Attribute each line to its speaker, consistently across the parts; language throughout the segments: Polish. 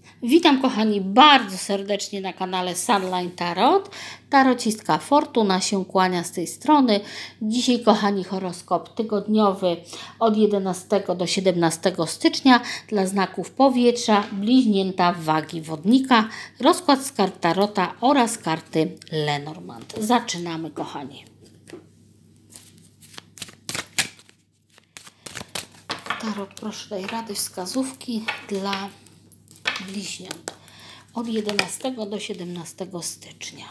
Speaker 1: Witam kochani bardzo serdecznie na kanale Sunline Tarot. Tarocistka Fortuna się kłania z tej strony. Dzisiaj kochani horoskop tygodniowy od 11 do 17 stycznia dla znaków powietrza, bliźnięta, wagi, wodnika, rozkład z kart Tarota oraz karty Lenormand. Zaczynamy kochani. Tarot, proszę daj rady, wskazówki dla bliźniąt od 11 do 17 stycznia.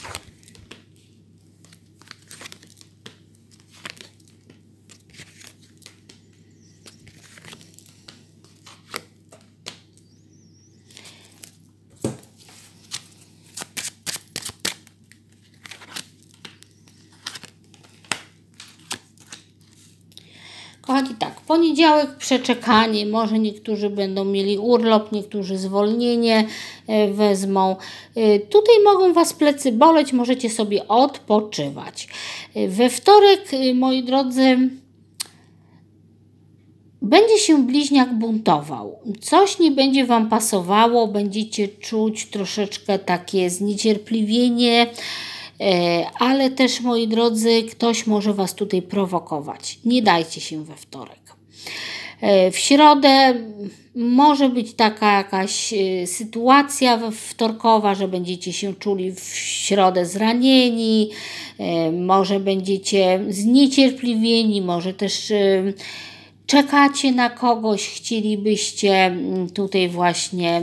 Speaker 1: Kochani, tak, poniedziałek przeczekanie, może niektórzy będą mieli urlop, niektórzy zwolnienie wezmą. Tutaj mogą Was plecy boleć, możecie sobie odpoczywać. We wtorek, moi drodzy, będzie się bliźniak buntował. Coś nie będzie Wam pasowało, będziecie czuć troszeczkę takie zniecierpliwienie, ale też, moi drodzy, ktoś może Was tutaj prowokować. Nie dajcie się we wtorek. W środę może być taka jakaś sytuacja wtorkowa, że będziecie się czuli w środę zranieni, może będziecie zniecierpliwieni, może też czekacie na kogoś, chcielibyście tutaj właśnie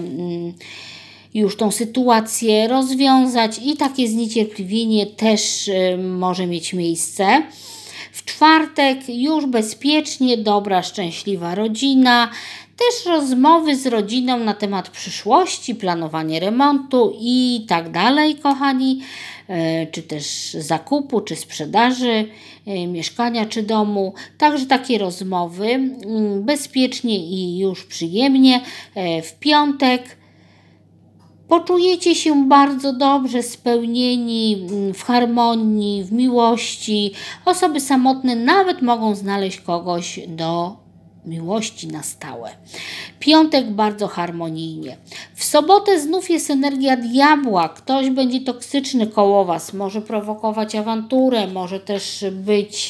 Speaker 1: już tą sytuację rozwiązać i takie zniecierpliwienie też może mieć miejsce. W czwartek już bezpiecznie, dobra, szczęśliwa rodzina, też rozmowy z rodziną na temat przyszłości, planowanie remontu i tak dalej, kochani, czy też zakupu, czy sprzedaży mieszkania, czy domu. Także takie rozmowy bezpiecznie i już przyjemnie. W piątek poczujecie się bardzo dobrze, spełnieni, w harmonii, w miłości. Osoby samotne nawet mogą znaleźć kogoś do miłości na stałe. Piątek bardzo harmonijnie. W sobotę znów jest energia diabła. Ktoś będzie toksyczny koło Was, może prowokować awanturę, może też być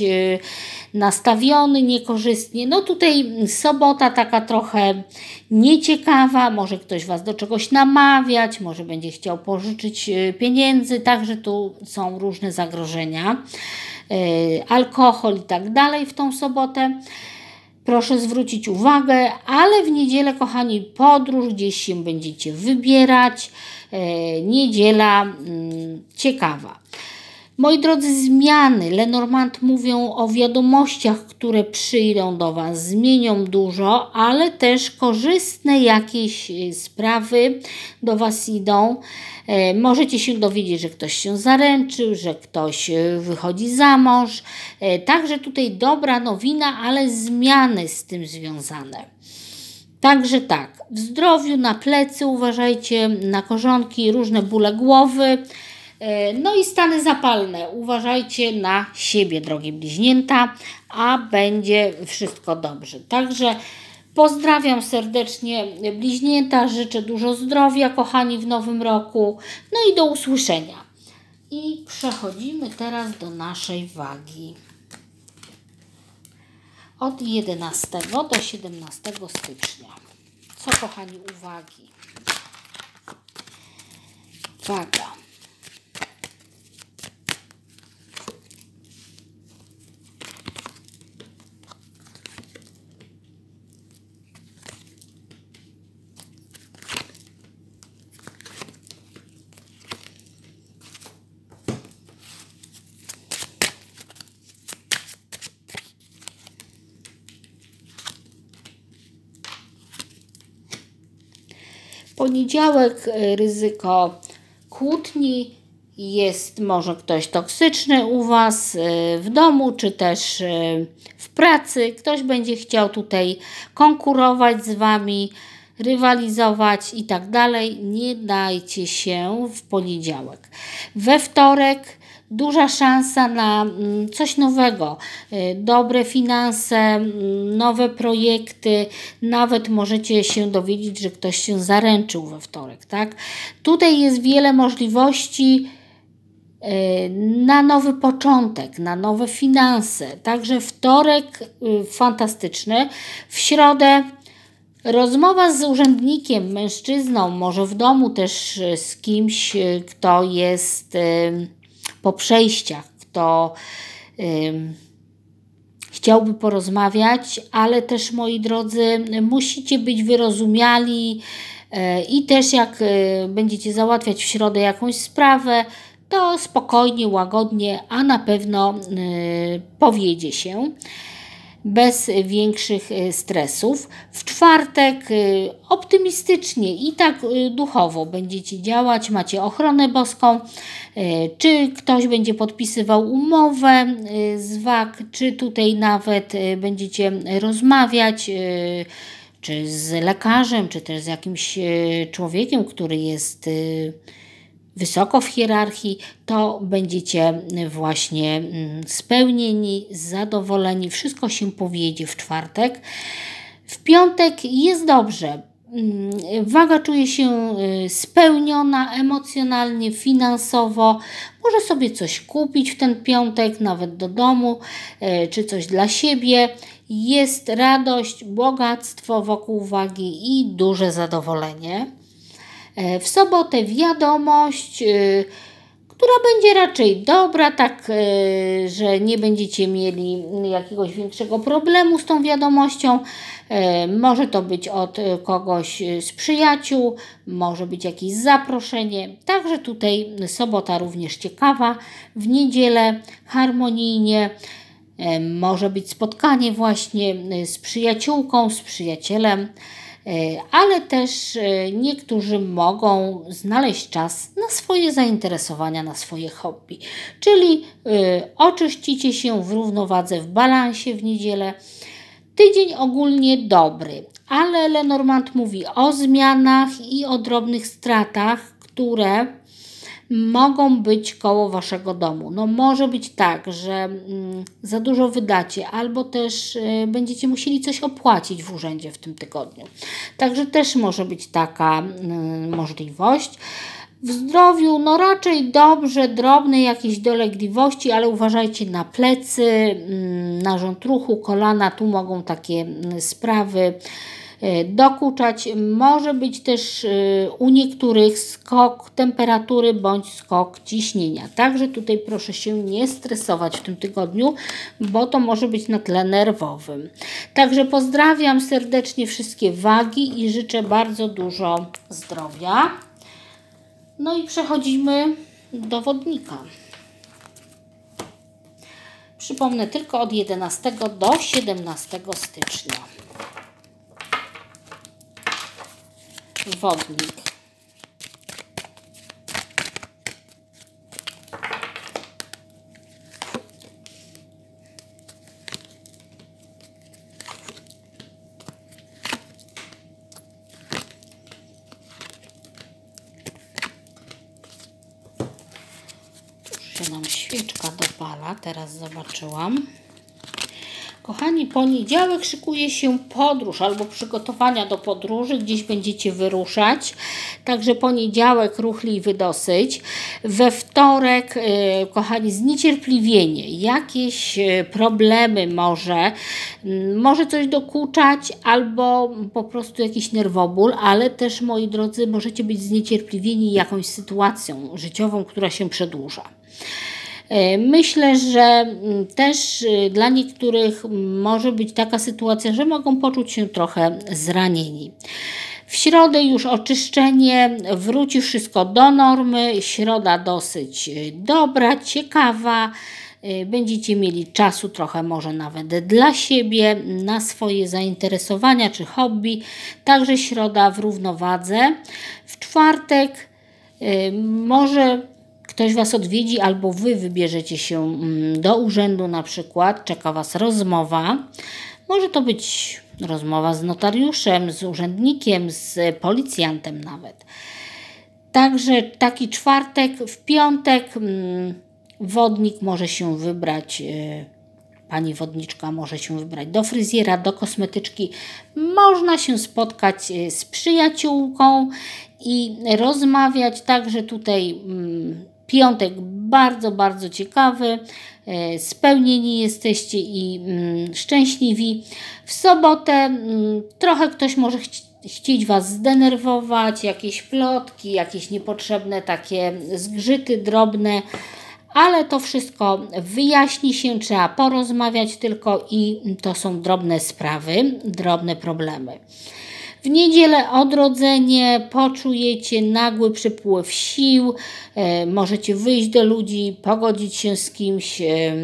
Speaker 1: nastawiony niekorzystnie. No tutaj sobota taka trochę nieciekawa, może ktoś Was do czegoś namawiać, może będzie chciał pożyczyć pieniędzy, także tu są różne zagrożenia. Alkohol i tak dalej w tą sobotę. Proszę zwrócić uwagę, ale w niedzielę, kochani, podróż, gdzieś się będziecie wybierać. Niedziela ciekawa. Moi drodzy, zmiany. Lenormand mówią o wiadomościach, które przyjdą do Was. Zmienią dużo, ale też korzystne jakieś sprawy do Was idą. Możecie się dowiedzieć, że ktoś się zaręczył, że ktoś wychodzi za mąż. Także tutaj dobra nowina, ale zmiany z tym związane. Także tak, w zdrowiu, na plecy uważajcie, na korzonki, różne bóle głowy. No i stany zapalne. Uważajcie na siebie, drogie bliźnięta, a będzie wszystko dobrze. Także pozdrawiam serdecznie bliźnięta, życzę dużo zdrowia, kochani, w nowym roku. No i do usłyszenia. I przechodzimy teraz do naszej wagi. Od 11 do 17 stycznia. Co, kochani, uwagi? Waga. Poniedziałek, ryzyko kłótni, jest może ktoś toksyczny u Was w domu, czy też w pracy. Ktoś będzie chciał tutaj konkurować z Wami, rywalizować i tak dalej. Nie dajcie się w poniedziałek. We wtorek duża szansa na coś nowego, dobre finanse, nowe projekty, nawet możecie się dowiedzieć, że ktoś się zaręczył we wtorek, tak? Tutaj jest wiele możliwości na nowy początek, na nowe finanse. Także wtorek fantastyczny. W środę rozmowa z urzędnikiem, mężczyzną, może w domu też z kimś, kto jest po przejściach, kto chciałby porozmawiać, ale też, moi drodzy, musicie być wyrozumiali i też jak będziecie załatwiać w środę jakąś sprawę, to spokojnie, łagodnie, a na pewno powiedzie się bez większych stresów. W czwartek optymistycznie i tak duchowo będziecie działać, macie ochronę boską, czy ktoś będzie podpisywał umowę z wag, czy tutaj nawet będziecie rozmawiać, czy z lekarzem, czy też z jakimś człowiekiem, który jest wysoko w hierarchii, to będziecie właśnie spełnieni, zadowoleni, wszystko się powiedzie w czwartek. W piątek jest dobrze. Waga czuje się spełniona emocjonalnie, finansowo. Może sobie coś kupić w ten piątek, nawet do domu, czy coś dla siebie. Jest radość, bogactwo wokół wagi i duże zadowolenie. W sobotę wiadomość, która będzie raczej dobra, tak, że nie będziecie mieli jakiegoś większego problemu z tą wiadomością. Może to być od kogoś z przyjaciół, może być jakieś zaproszenie. Także tutaj sobota również ciekawa. W niedzielę harmonijnie. Może być spotkanie właśnie z przyjaciółką, z przyjacielem. Ale też niektórzy mogą znaleźć czas na swoje zainteresowania, na swoje hobby. Czyli oczyścicie się w równowadze, w balansie w niedzielę. Tydzień ogólnie dobry, ale Lenormand mówi o zmianach i o drobnych stratach, które mogą być koło waszego domu. No może być tak, że za dużo wydacie, albo też będziecie musieli coś opłacić w urzędzie w tym tygodniu. Także też może być taka możliwość. W zdrowiu, no raczej dobrze, drobne jakieś dolegliwości, ale uważajcie na plecy, narząd ruchu, kolana, tu mogą takie sprawy dokuczać. Może być też u niektórych skok temperatury bądź skok ciśnienia. Także tutaj proszę się nie stresować w tym tygodniu, bo to może być na tle nerwowym. Także pozdrawiam serdecznie wszystkie wagi i życzę bardzo dużo zdrowia. No i przechodzimy do wodnika. Przypomnę, tylko od 11 do 17 stycznia. Wodnik. Już się nam świeczka dopala, teraz zobaczyłam. Kochani, poniedziałek szykuje się podróż albo przygotowania do podróży, gdzieś będziecie wyruszać. Także poniedziałek ruchliwy dosyć. We wtorek, kochani, zniecierpliwienie, jakieś problemy może coś dokuczać albo po prostu jakiś nerwoból, ale też, moi drodzy, możecie być zniecierpliwieni jakąś sytuacją życiową, która się przedłuża. Myślę, że też dla niektórych może być taka sytuacja, że mogą poczuć się trochę zranieni. W środę już oczyszczenie, wróci wszystko do normy, środa dosyć dobra, ciekawa, będziecie mieli czasu trochę może nawet dla siebie, na swoje zainteresowania czy hobby, także środa w równowadze. W czwartek może ktoś Was odwiedzi albo Wy wybierzecie się do urzędu na przykład, czeka Was rozmowa. Może to być rozmowa z notariuszem, z urzędnikiem, z policjantem nawet. Także taki czwartek, w piątek Wodnik może się wybrać, pani wodniczka może się wybrać do fryzjera, do kosmetyczki. Można się spotkać z przyjaciółką i rozmawiać. Także tutaj piątek bardzo, bardzo ciekawy. Spełnieni jesteście i szczęśliwi. W sobotę trochę ktoś może chcieć Was zdenerwować, jakieś plotki, jakieś niepotrzebne takie zgrzyty drobne, ale to wszystko wyjaśni się, trzeba porozmawiać tylko i to są drobne sprawy, drobne problemy. W niedzielę odrodzenie, poczujecie nagły przypływ sił, możecie wyjść do ludzi, pogodzić się z kimś,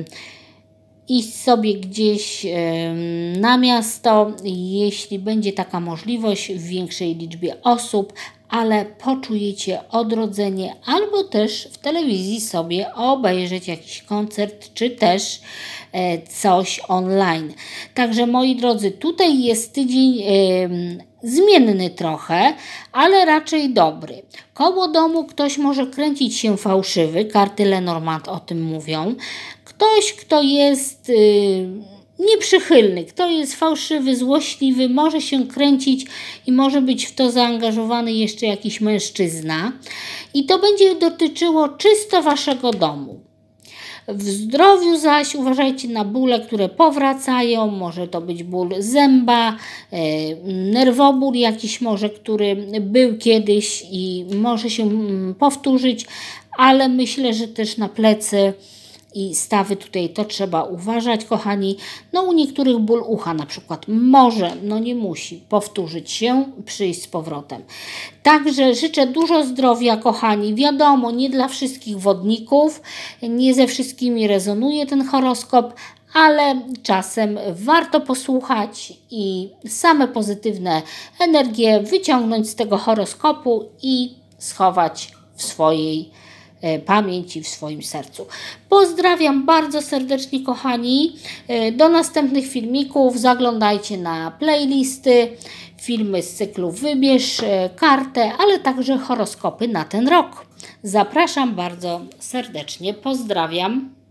Speaker 1: iść sobie gdzieś na miasto, jeśli będzie taka możliwość w większej liczbie osób, ale poczujecie odrodzenie, albo też w telewizji sobie obejrzeć jakiś koncert, czy też coś online. Także moi drodzy, tutaj jest tydzień zmienny trochę, ale raczej dobry. Koło domu ktoś może kręcić się fałszywy, karty Lenormand o tym mówią. Ktoś, kto jest nieprzychylny, kto jest fałszywy, złośliwy, może się kręcić i może być w to zaangażowany jeszcze jakiś mężczyzna. I to będzie dotyczyło czysto Waszego domu. W zdrowiu zaś uważajcie na bóle, które powracają. Może to być ból zęba, nerwoból jakiś może, który był kiedyś i może się powtórzyć, ale myślę, że też na plecy i stawy tutaj to trzeba uważać, kochani. No u niektórych ból ucha na przykład może, no nie musi powtórzyć się, przyjść z powrotem. Także życzę dużo zdrowia, kochani. Wiadomo, nie dla wszystkich wodników, nie ze wszystkimi rezonuje ten horoskop, ale czasem warto posłuchać i same pozytywne energie wyciągnąć z tego horoskopu i schować w swojej pamięci, w swoim sercu. Pozdrawiam bardzo serdecznie, kochani. Do następnych filmików. Zaglądajcie na playlisty, filmy z cyklu Wybierz kartę, ale także horoskopy na ten rok. Zapraszam bardzo serdecznie. Pozdrawiam.